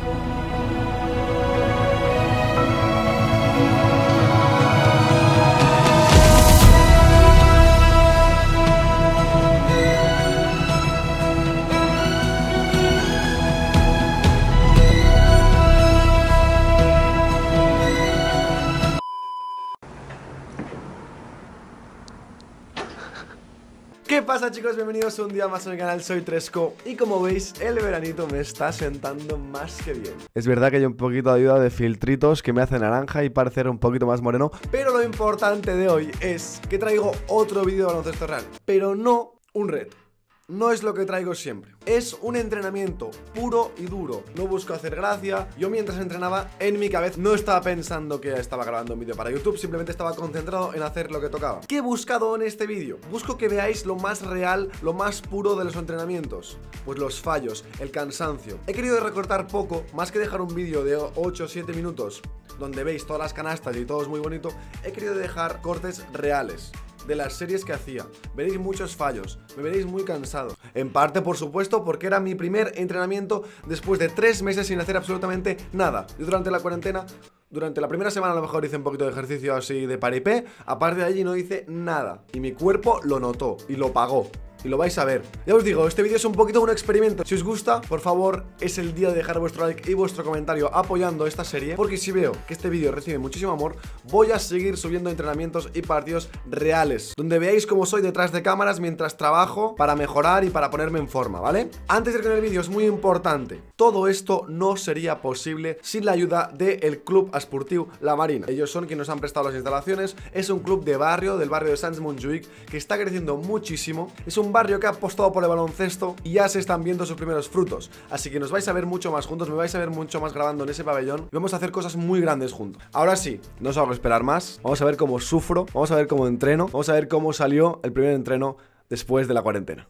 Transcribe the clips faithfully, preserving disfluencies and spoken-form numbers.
¿Qué pasa, chicos? Bienvenidos un día más a mi canal, soy Tresco. Y como veis, el veranito me está sentando más que bien. Es verdad que hay un poquito de ayuda de filtritos que me hace naranja y parecer un poquito más moreno, pero lo importante de hoy es que traigo otro vídeo de baloncesto real, pero no un reto. No es lo que traigo siempre. Es un entrenamiento puro y duro. No busco hacer gracia. Yo mientras entrenaba, en mi cabeza no estaba pensando que estaba grabando un vídeo para YouTube. Simplemente estaba concentrado en hacer lo que tocaba. ¿Qué he buscado en este vídeo? Busco que veáis lo más real, lo más puro de los entrenamientos. Pues los fallos, el cansancio. He querido recortar poco, más que dejar un vídeo de ocho o siete minutos donde veis todas las canastas y todo es muy bonito. He querido dejar cortes reales de las series que hacía. Veréis muchos fallos, me veréis muy cansado. En parte, por supuesto, porque era mi primer entrenamiento después de tres meses sin hacer absolutamente nada. Yo durante la cuarentena, durante la primera semana a lo mejor hice un poquito de ejercicio así de paripé. Aparte de allí no hice nada. Y mi cuerpo lo notó y lo pagó. Y lo vais a ver. Ya os digo, este vídeo es un poquito un experimento. Si os gusta, por favor, es el día de dejar vuestro like y vuestro comentario apoyando esta serie, porque si veo que este vídeo recibe muchísimo amor, voy a seguir subiendo entrenamientos y partidos reales, donde veáis cómo soy detrás de cámaras mientras trabajo para mejorar y para ponerme en forma, ¿vale? Antes de ir con el vídeo, es muy importante. Todo esto no sería posible sin la ayuda del Club Esportiu La Marina. Ellos son quienes nos han prestado las instalaciones. Es un club de barrio, del barrio de Sants Montjuïc, que está creciendo muchísimo. Es un barrio que ha apostado por el baloncesto y ya se están viendo sus primeros frutos. Así que nos vais a ver mucho más juntos, me vais a ver mucho más grabando en ese pabellón. Y vamos a hacer cosas muy grandes juntos. Ahora sí, no os hago esperar más. Vamos a ver cómo sufro, vamos a ver cómo entreno, vamos a ver cómo salió el primer entreno después de la cuarentena.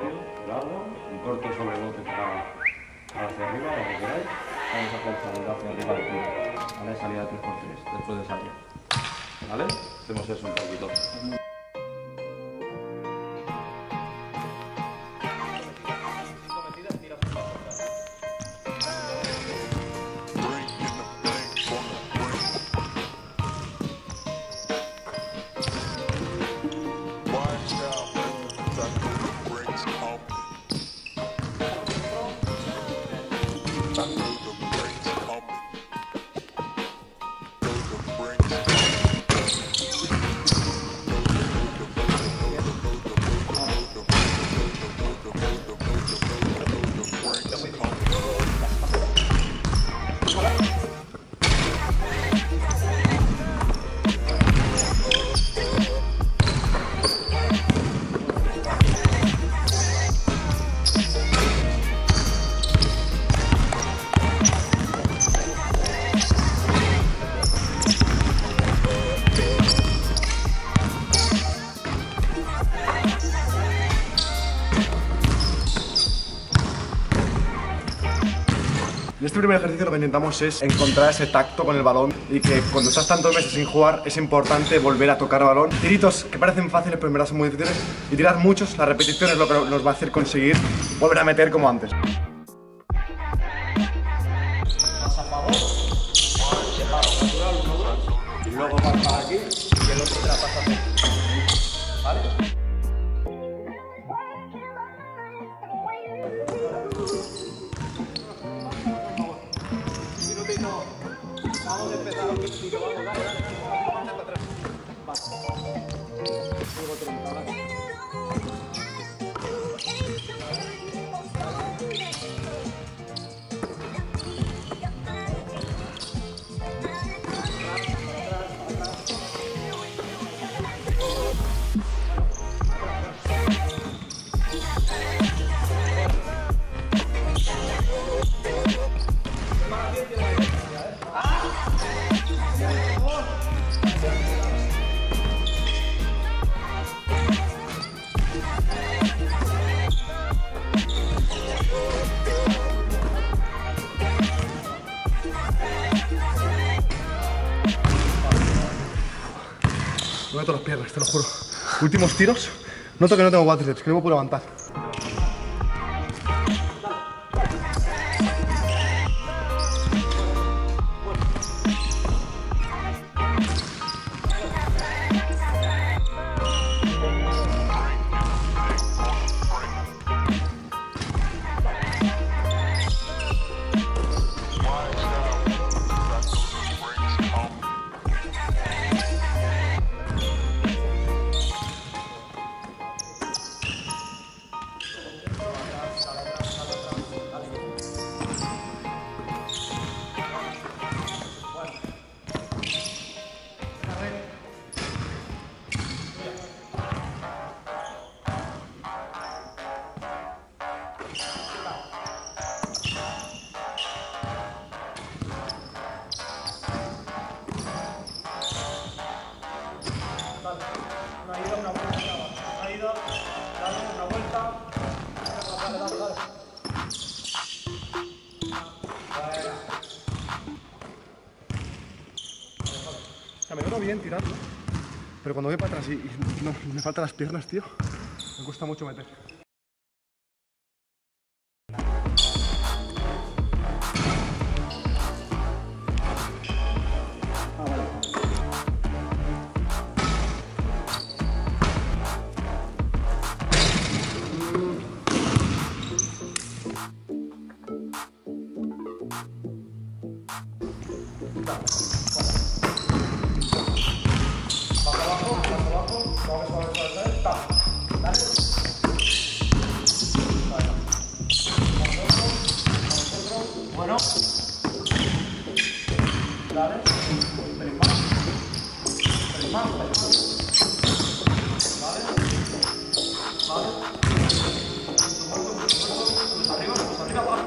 Largo, un corto sobre bote para hacia arriba, lo que queráis. Vamos a hacer salida hacia arriba de tiro, ¿vale? Salida tres por tres, después de salir, ¿vale? Hacemos eso un poquito. En este primer ejercicio lo que intentamos es encontrar ese tacto con el balón y que cuando estás tantos meses sin jugar es importante volver a tocar el balón. Tiritos que parecen fáciles pero en verdad son muy difíciles y tirar muchos, la repetición es lo que nos va a hacer conseguir volver a meter como antes. Pasa a favor, separo natural uno dos y luego vas para aquí y el otro te la pasa a ti, ¿vale? Vamos a empezar un poquito, vamos, dale, dale, dale, para atrás. Vas. Luego treinta, dale. Me meto las piernas, te lo juro. Últimos tiros, noto que no tengo cuádriceps, que no me puedo levantar. bien tirarlo, pero cuando voy para atrás y, y no, me faltan las piernas, tío, me cuesta mucho meter. Bueno, dale, tres más, tres más, tres más, vale, vale, arriba, arriba, abajo.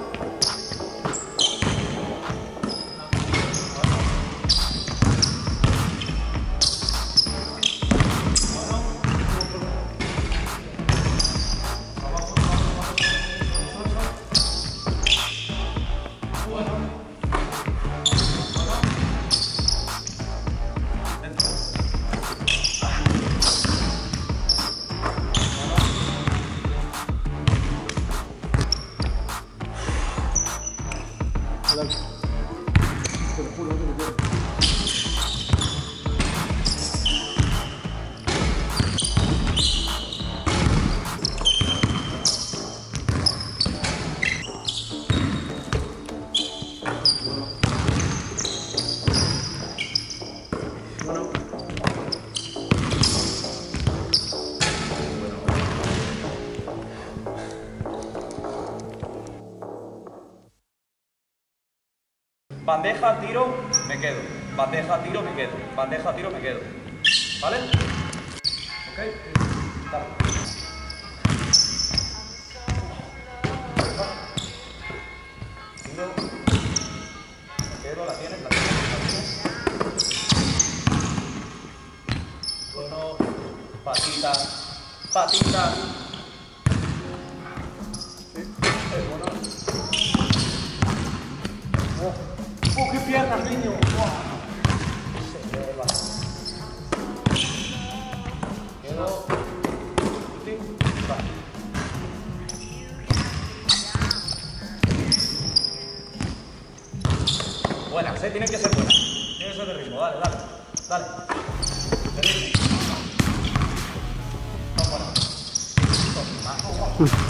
Te lo juro, no te lo quiero. Bandeja, tiro, me quedo. Bandeja, tiro, me quedo. Bandeja, tiro, me quedo. ¿Vale? Ok. Dale. Tiro. Me quedo, la tienes, la tienes, la tienes. Bueno, patita, patita. Sí, es bueno. Oh. ¡Oh, qué piernas, niño! ¡Wow! Se lleva. Quedo. Sí. Va. Buenas, ¿eh? Tienen que ser buenas. Tienen que ser de ritmo. Dale, dale. Dale. De ritmo. No, bueno. Más.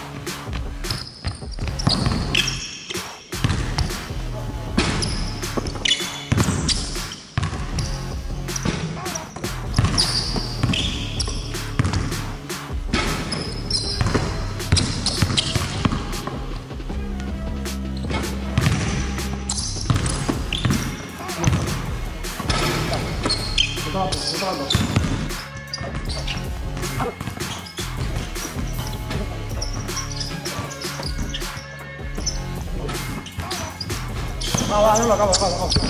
Va, va, no lo acabo, acabo, acabo.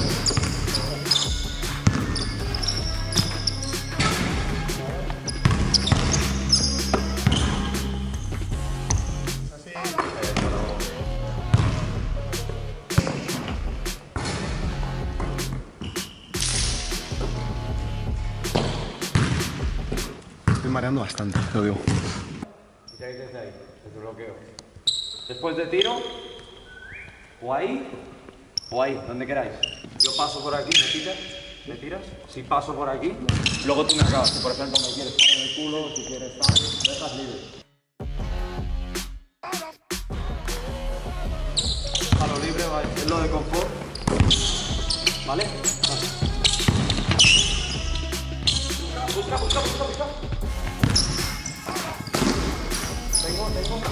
Estoy mareando bastante, lo digo. Y ahí desde ahí, desde bloqueo. Después de tiro, o ahí, o ahí, donde queráis. Yo paso por aquí, me tiras, me tiras. Si paso por aquí, luego tú me acabas. Si por ejemplo me quieres poner el culo, si quieres tal, lo dejas libre. A lo libre, vale, es lo de confort. ¿Vale? Vale. Busca, busca, busca, busca. Tengo, tengo. Tengo.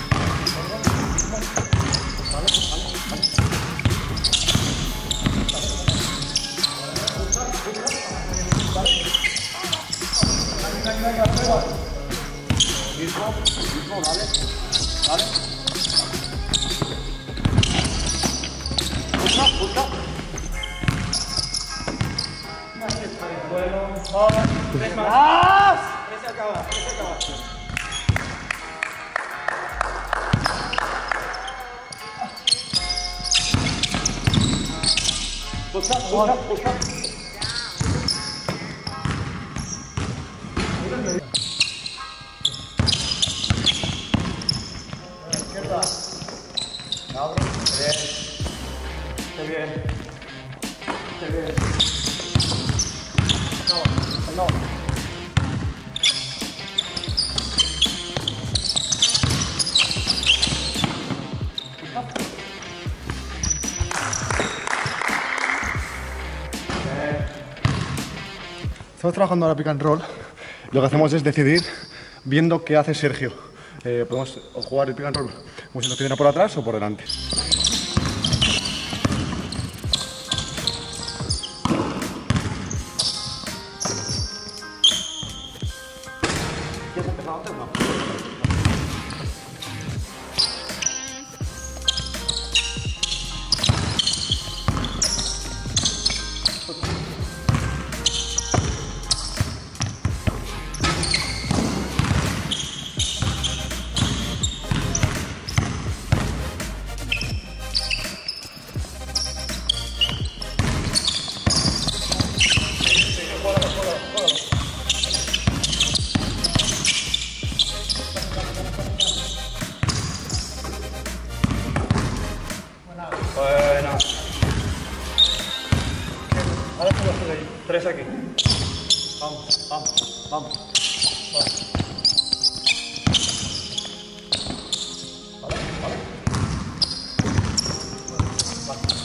Vale, vale, vale. Busca, busca. Vale. Venga, venga, venga. Mismo, mismo, vale. Vale. Busca, busca. Bueno, vamos. Tres más. Tres se acaba, tres se acaba. Busca, busca, busca. Abro. Bien. Qué bien. Qué bien. No, no. Estamos trabajando ahora pick and roll. Lo que hacemos es decidir viendo qué hace Sergio. Eh, podemos jugar el pick and roll como si nos pidiera por atrás o por delante. ¿Quieres empezar antes o no? Bueno. Ahora tú vas ahí. Tres aquí. Vamos, vamos, vamos. Vamos. Vale, vale. Vale.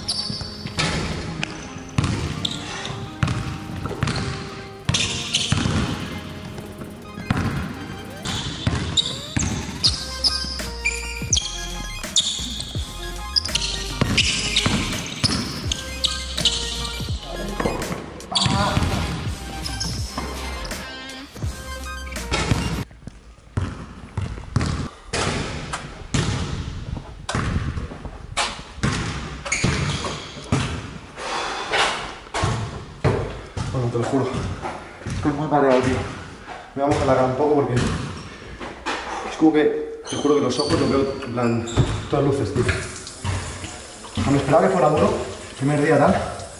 Bueno, te lo juro. Estoy muy mareado, tío. Me vamos a alargar un poco porque es como que, te juro que los ojos los veo en plan, todas luces, tío. No me esperaba que fuera duro, primer día tal.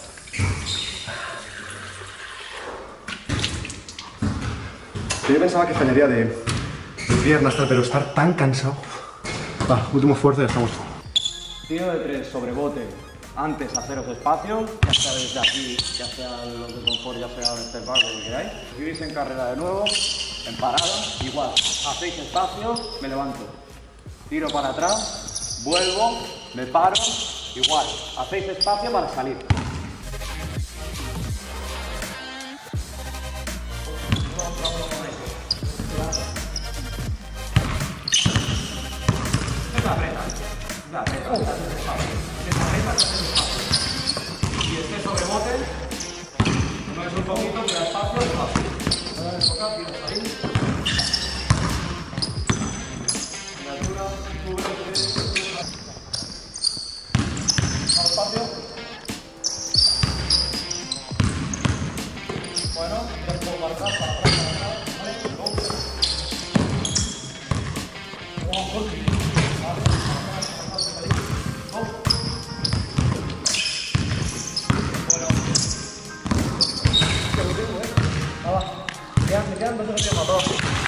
Yo pensaba que fallaría de, de piernas, tal, pero estar tan cansado. Va, último esfuerzo y ya estamos. Tiro de tres sobre bote. Antes haceros espacio, ya sea desde aquí, ya sea los de confort, ya sea desde el barco, lo que queráis. Vivís en carrera de nuevo, en parada, igual. Hacéis espacio, me levanto. Tiro para atrás, vuelvo, me paro, igual. Hacéis espacio para salir. Y este sobrebote no es un poquito, pero espacio es fácil. Voy a enfocar, tiro ahí. En altura, cubre, más espacio. Bueno, ya un poco para atrás, para atrás, para atrás. Vale, go. Vamos, go. Me quedan dos minutos más, dos.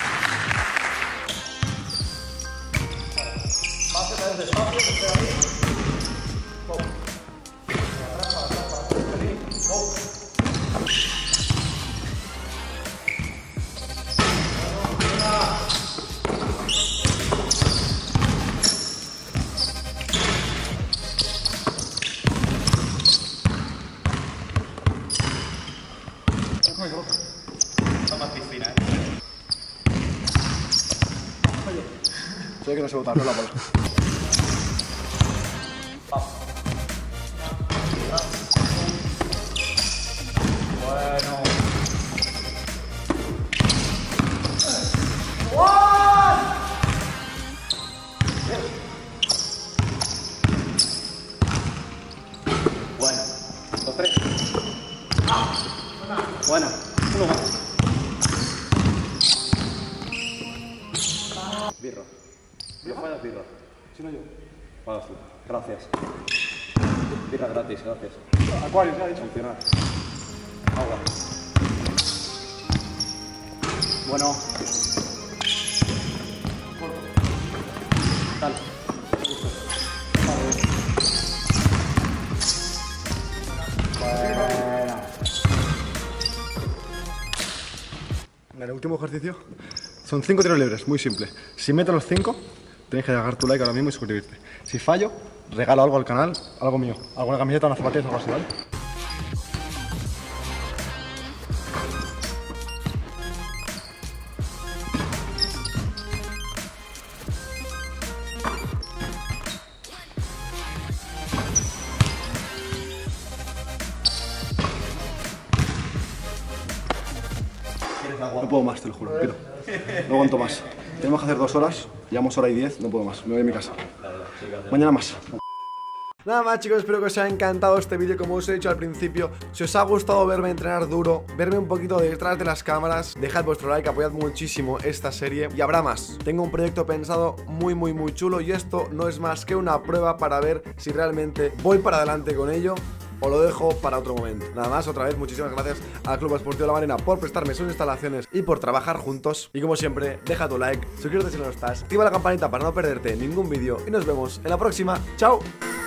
Pase a través de espacio, que esté ahí. Go. Para atrás, para atrás, para atrás, feliz. Go. Sé que no se bota, no la bola. Bueno. Bueno, dos, tres. Bueno, uno más. Birro. ¿Yo fallas birra? Si no yo. Pagas tú. Gracias. Birra gratis, gracias. Acuario, se ha dicho. Funcionar. Agua. Bueno. Corto. Dale. último ejercicio son cinco tiros libres, muy simple. Si meto los cinco, tenéis que dejar tu like ahora mismo y suscribirte. Si fallo, regalo algo al canal, algo mío, alguna camiseta, unas zapatillas o algo así, ¿vale? No puedo más, te lo juro, pido. No aguanto más. Tenemos que hacer dos horas, llevamos hora y diez, no puedo más, me voy a mi casa. Mañana más. Nada más, chicos, espero que os haya encantado este vídeo. Como os he dicho al principio, si os ha gustado verme entrenar duro, verme un poquito detrás de las cámaras, dejad vuestro like, apoyad muchísimo esta serie y habrá más. Tengo un proyecto pensado muy muy muy chulo y esto no es más que una prueba para ver si realmente voy para adelante con ello o lo dejo para otro momento. Nada más, otra vez, muchísimas gracias al Club Esportivo La Marina por prestarme sus instalaciones y por trabajar juntos. Y como siempre, deja tu like, suscríbete si no lo estás, activa la campanita para no perderte ningún vídeo y nos vemos en la próxima. ¡Chao!